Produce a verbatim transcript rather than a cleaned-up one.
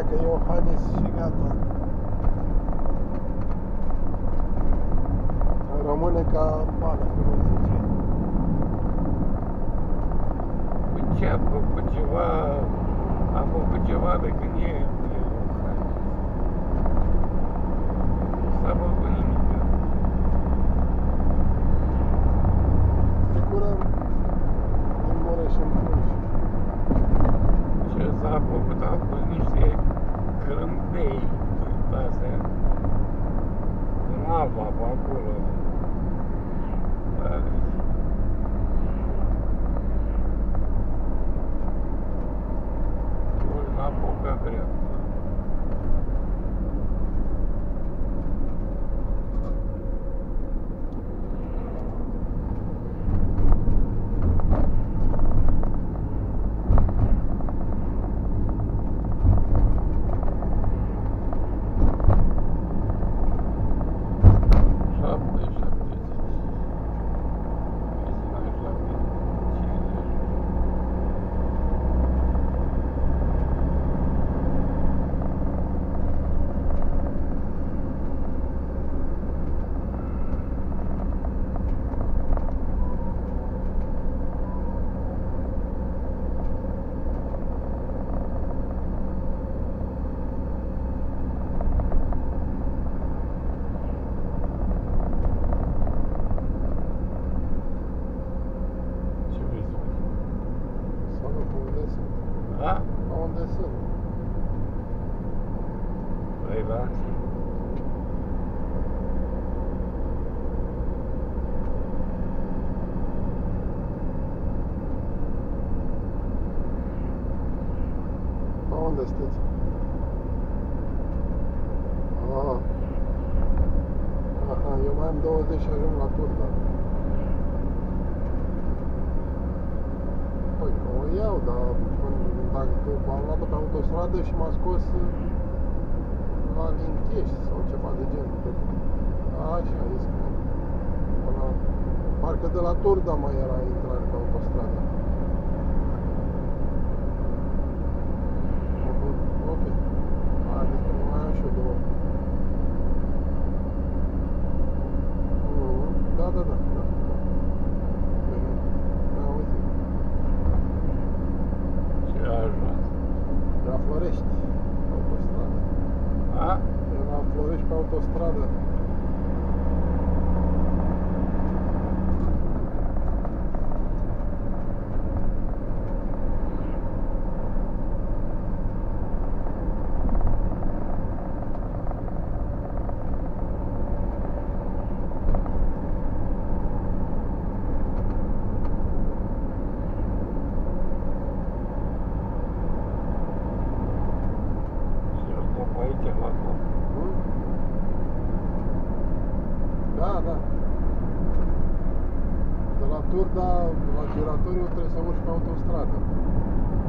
pleacă Iohannis și gata. Rămâne ca bala, cum îi zice. Păi ce a făcut ceva, a făcut ceva de când e Iohannis. Nu s-a făcut nimic. Tricurăm din Mureș în Cluj. Ce s-a făcut, a fost niște crâmbei astea în apa pe acolo. Ori n-a apucat dreapta. Da? Unde sunt? Păi da. Pe unde sunteți? Ah. Aha, eu mai am douăzeci și ajung la Turda. Păi, o iau, dar dacă am luat-o pe autostradă și m-a scos la Linchești sau ceva de genul. Așa, e scris. Până, parcă de la Turda mai era intrare pe autostradă. Ok. Adică mai am și eu două. Da, da, da. da. De la Florești, pe autostradă. A? De la Florești pe autostradă. Da, da. De la Turda la Giratoriu trebuie să urci pe autostradă.